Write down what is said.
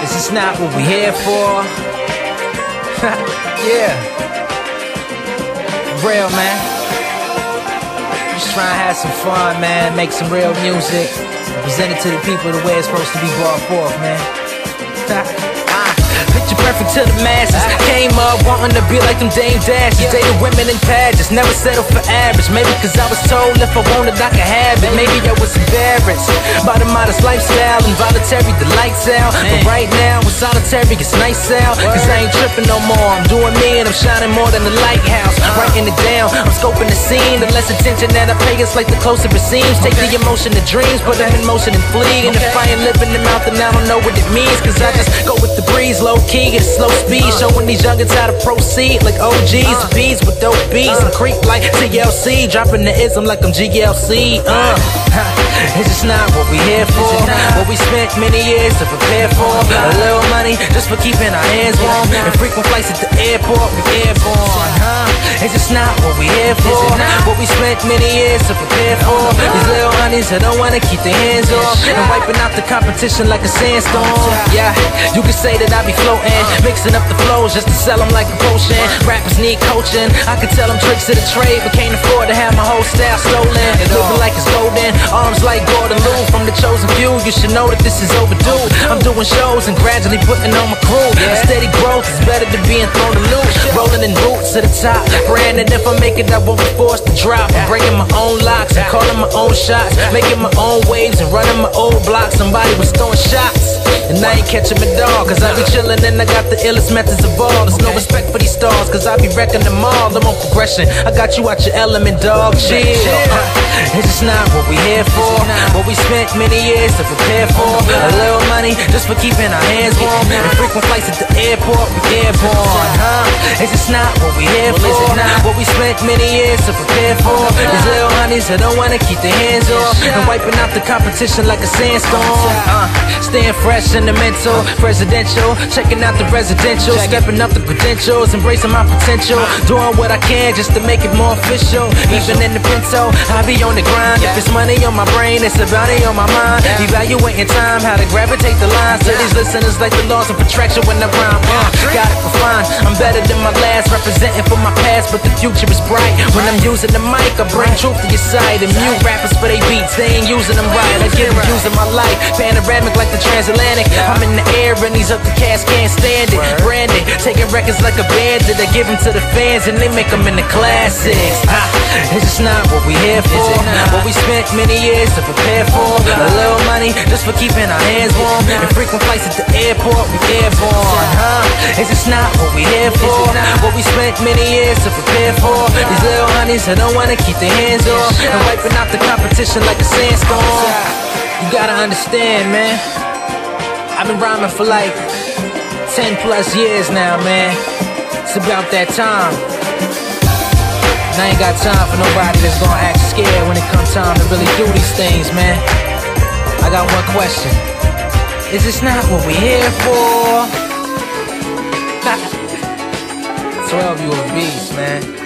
This is not what we here for. Yeah. Real, man. Just trying to have some fun, man. Make some real music. Present it to the people the way it's supposed to be brought forth, man. Picture perfect to the masses. Came up wanting to be like them Dame Dashes. Dated women in pageants, never settle for average. Maybe cause I was told if I wanted I could have it. Maybe I was embarrassed by the modest lifestyle. Involuntary, the lights out. But right now, it's solitary, it's nice out. Cause I ain't tripping no more. I'm doing me and I'm shining more than the lighthouse. Writing it down, I'm scoping the scene. The less attention that I pay, it's like the closer it seems. Take the emotion to dreams, put them in motion and flee. And if I ain't living them out, then I don't know what it means. Cause I just go with the breeze, low key, at a slow speed, showing these youngins how to proceed like OGs, bees with dope beats, and creep like TLC, dropping the ism like I'm GLC. It's just not what we here for. What we spent many years to prepare for. A little money just for keeping our hands warm, and frequent flights at the airport, we airborne. It's just not what we here for. What we spent many years to prepare for. These little honeys that don't wanna keep their hands off, and wiping out the competition like a sandstorm. Yeah, you can say that I be floating, mixing up the flows just to sell them like a potion. Rappers need coaching, I can tell them tricks of the trade, but can't afford to have my whole style stolen. Living like it's golden, arms like Gordon Liu. From the chosen few, you should know that this is overdue. I'm doing shows and gradually putting on my crew. A steady growth is better than being thrown to loose. Rolling in boots to the top, praying that if I make it I won't be forced to drop. I'm breaking my own locks and calling my own shots, making my own waves and running my old blocks. Somebody was throwing shots and I ain't catching my dog, cause I be chillin' and I got the illest methods of all. There's no respect for these stars, cause I be wrecking them all. I'm on progression, I got you out your element, dog. Chill. It's just not what we here for. What we spent many years to prepare for. A little money just for keeping our hands warm, and frequent flights at the airport, we airborne. It's just not what we here for. What we spent many years to prepare for. These little honeys that don't wanna keep their hands off, and wiping out the competition like a sandstorm. Staying fresh in the mental, presidential, checking out the residential, stepping up the credentials, embracing my potential, doing what I can just to make it more official. Even in the Pinto, I be on the grind. If it's money on my brain, it's a bounty on my mind. Evaluating time, how to gravitate the lines. To these listeners like the laws of attraction when I rhyme. Got it for fun, I'm better than my last, representing for my past, but the future is bright. When I'm using the mic, I bring truth to your sight. And mute rappers for they beats, they ain't using them right. I give them using my life, panoramic like the transatlantic. I'm in the air and these other cats can't stand it. Branded, taking records like a bandit. I give them to the fans and they make them in the classics. It's just not what we here for. What we spent many years to prepare for. A little money just for keeping our hands warm, and frequent flights at the airport, we airborne. It's just not what we here for. What we spent many years to prepare for. These little honeys that don't wanna keep their hands off, and wiping out the competition like a sandstorm. You gotta understand, man, I've been rhyming for like 10 plus years now, man. It's about that time. And I ain't got time for nobody that's gonna act scared when it comes time to really do these things, man. I got one question. Is this not what we here for? 12, you a beast, man.